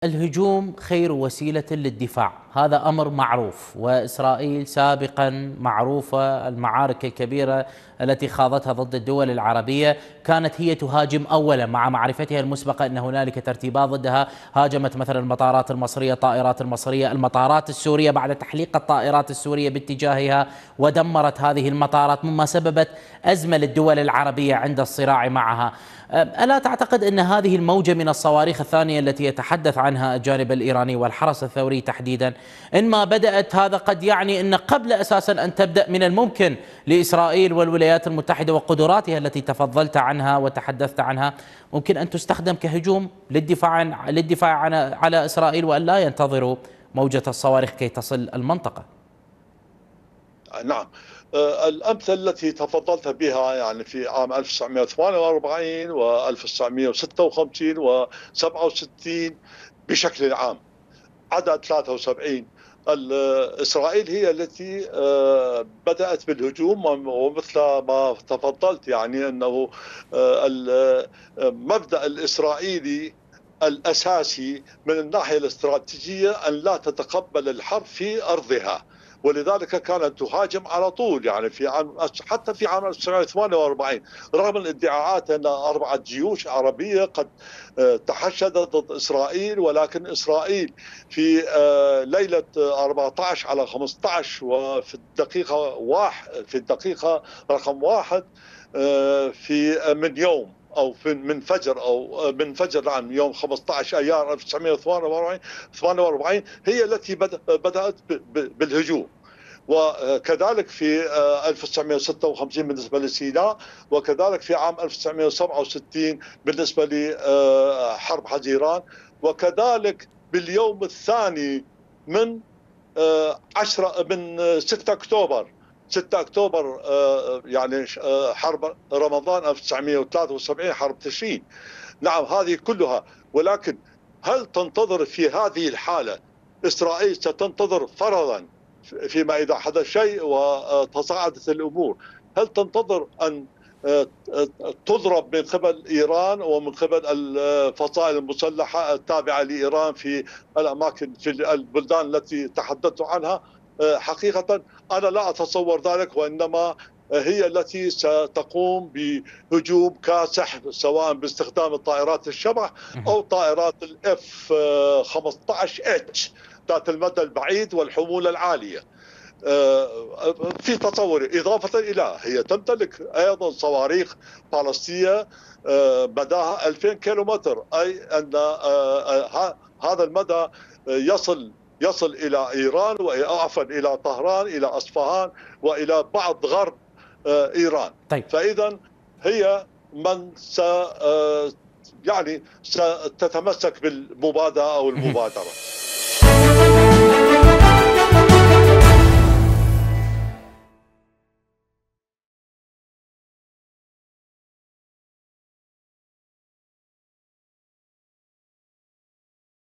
الهجوم خير وسيلة للدفاع، هذا أمر معروف، وإسرائيل سابقا معروفة المعارك الكبيرة التي خاضتها ضد الدول العربية كانت هي تهاجم أولا، مع معرفتها المسبقة أن هنالك ترتيبات ضدها. هاجمت مثلا المطارات المصرية، الطائرات المصرية، المطارات السورية بعد تحليق الطائرات السورية باتجاهها، ودمرت هذه المطارات، مما سببت أزمة للدول العربية عند الصراع معها. ألا تعتقد أن هذه الموجة من الصواريخ الثانية التي يتحدث عنها الجانب الإيراني والحرس الثوري تحديدا، إن ما بدأت هذا قد يعني أن قبل أساسا أن تبدأ من الممكن لإسرائيل والولايات المتحدة وقدراتها التي تفضلت عنها وتحدثت عنها ممكن أن تستخدم كهجوم للدفاع على إسرائيل، وأن لا ينتظروا موجة الصواريخ كي تصل المنطقة؟ نعم. الأمثلة التي تفضلت بها يعني في عام 1948 و 1956 و 67 بشكل عام عدا 73، إسرائيل هي التي بدأت بالهجوم، ومثل ما تفضلت يعني أنه المبدأ الإسرائيلي الأساسي من الناحية الاستراتيجية أن لا تتقبل الحرب في أرضها، ولذلك كانت تهاجم على طول يعني في عام، حتى في عام 1948 رغم الادعاءات أن 4 جيوش عربية قد تحشدت ضد إسرائيل، ولكن إسرائيل في ليلة 14 على 15 وفي الدقيقة رقم 1 في من يوم او من فجر نعم يوم 15 ايار 1948 هي التي بدأت بالهجوم. وكذلك في 1956 بالنسبة لسيناء، وكذلك في عام 1967 بالنسبة لحرب حزيران، وكذلك باليوم الثاني من 6 أكتوبر 6 أكتوبر يعني حرب رمضان 1973 حرب تشرين. نعم هذه كلها، ولكن هل تنتظر في هذه الحالة إسرائيل ستنتظر فرضا فيما إذا حدث شيء وتصاعدت الأمور، هل تنتظر أن تضرب من قبل إيران ومن قبل الفصائل المسلحة التابعة لإيران في الأماكن في البلدان التي تحدثت عنها؟ حقيقة أنا لا أتصور ذلك، وإنما هي التي ستقوم بهجوم كاسح سواء باستخدام الطائرات الشبح أو طائرات الاف 15 اتش ذات المدى البعيد والحمولة العالية. في تصوري إضافة إلى هي تمتلك أيضا صواريخ بالستية مداها 2000 كيلومتر، أي أن هذا المدى يصل إلى إيران وعفوا إلى طهران، إلى أصفهان، وإلى بعض غرب إيران. طيب. فإذا هي من يعني ستتمسك بالمبادرة أو المبادرة.